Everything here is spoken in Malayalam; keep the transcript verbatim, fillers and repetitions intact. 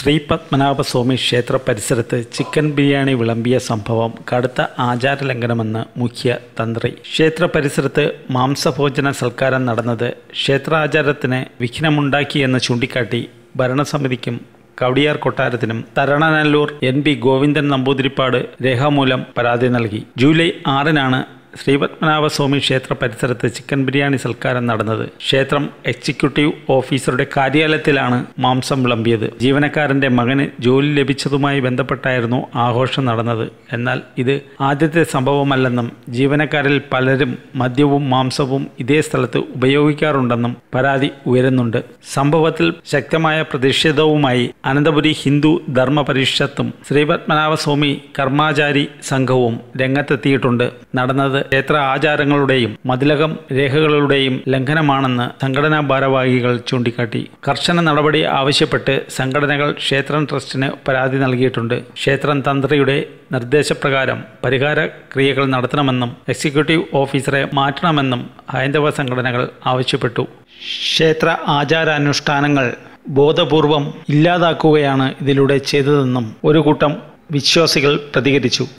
ശ്രീ പത്മനാഭസ്വാമി ക്ഷേത്ര പരിസരത്ത് ചിക്കൻ ബിരിയാണി വിളമ്പിയ സംഭവം കടുത്ത ആചാരലംഘനമെന്ന് മുഖ്യ തന്ത്രി. ക്ഷേത്ര പരിസരത്ത് മാംസഭോജന സൽക്കാരം നടന്നത് ക്ഷേത്രാചാരത്തിന് വിഘ്നമുണ്ടാക്കിയെന്ന് ചൂണ്ടിക്കാട്ടി ഭരണസമിതിക്കും കവടിയാർ കൊട്ടാരത്തിനും തരണനല്ലൂർ എൻ പി ഗോവിന്ദൻ നമ്പൂതിരിപ്പാട് രേഖാമൂലം പരാതി നൽകി. ജൂലൈ ആറിനാണ് ശ്രീ പത്മനാഭസ്വാമി ക്ഷേത്ര പരിസരത്ത് ചിക്കൻ ബിരിയാണി സൽക്കാരം നടന്നത്. ക്ഷേത്രം എക്സിക്യൂട്ടീവ് ഓഫീസറുടെ കാര്യാലയത്തിലാണ് മാംസം വിളമ്പിയത്. ജീവനക്കാരന്റെ മകന് ജോലി ലഭിച്ചതുമായി ബന്ധപ്പെട്ടായിരുന്നു ആഘോഷം നടന്നത്. എന്നാൽ ഇത് ആദ്യത്തെ സംഭവമല്ലെന്നും ജീവനക്കാരിൽ പലരും മദ്യവും മാംസവും ഇതേ സ്ഥലത്ത് ഉപയോഗിക്കാറുണ്ടെന്നും പരാതി ഉയരുന്നുണ്ട്. സംഭവത്തിൽ ശക്തമായ പ്രതിഷേധവുമായി അനന്തപുരി ഹിന്ദു ധർമ്മ പരിഷത്തും ശ്രീ പത്മനാഭസ്വാമി കർമാചാരി സംഘവും രംഗത്തെത്തിയിട്ടുണ്ട്. നടന്നത് ക്ഷേത്ര ആചാരങ്ങളുടെയും മതിലകം രേഖകളുടെയും ലംഘനമാണെന്ന് സംഘടനാ ഭാരവാഹികൾ ചൂണ്ടിക്കാട്ടി. കർശന നടപടി ആവശ്യപ്പെട്ട് സംഘടനകൾ ക്ഷേത്രം ട്രസ്റ്റിന് പരാതി നൽകിയിട്ടുണ്ട്. ക്ഷേത്രം തന്ത്രിയുടെ നിർദ്ദേശപ്രകാരം പരിഹാര ക്രിയകൾ നടത്തണമെന്നും എക്സിക്യൂട്ടീവ് ഓഫീസറെ മാറ്റണമെന്നും ഹൈന്ദവ സംഘടനകൾ ആവശ്യപ്പെട്ടു. ക്ഷേത്ര ആചാരാനുഷ്ഠാനങ്ങൾ ബോധപൂർവം ഇല്ലാതാക്കുകയാണ് ഇതിലൂടെ ചെയ്തതെന്നും ഒരു കൂട്ടം വിശ്വാസികൾ പ്രതികരിച്ചു.